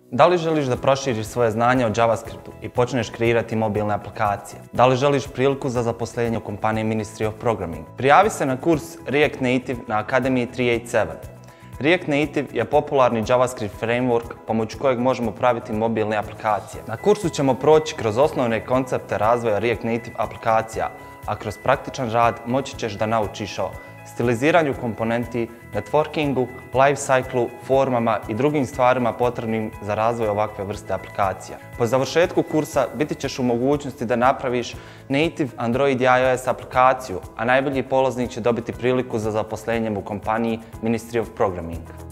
Da li želiš da proširiš svoje znanje o JavaScriptu i počneš kreirati mobilne aplikacije? Da li želiš priliku za zaposlenje u kompaniji Ministry of Programming? Prijavi se na kurs React Native na Akademiji 387. React Native je popularni JavaScript framework pomoću kojeg možemo praviti mobilne aplikacije. Na kursu ćemo proći kroz osnovne koncepte razvoja React Native aplikacija, a kroz praktičan rad moći ćeš da naučiš o stiliziranju komponenti, networkingu, lifecyclu, formama i drugim stvarima potrebnim za razvoj ovakve vrste aplikacija. Po završetku kursa biti ćeš u mogućnosti da napraviš native Android i iOS aplikaciju, a najbolji polaznik će dobiti priliku za zaposlenjem u kompaniji Ministry of Programming.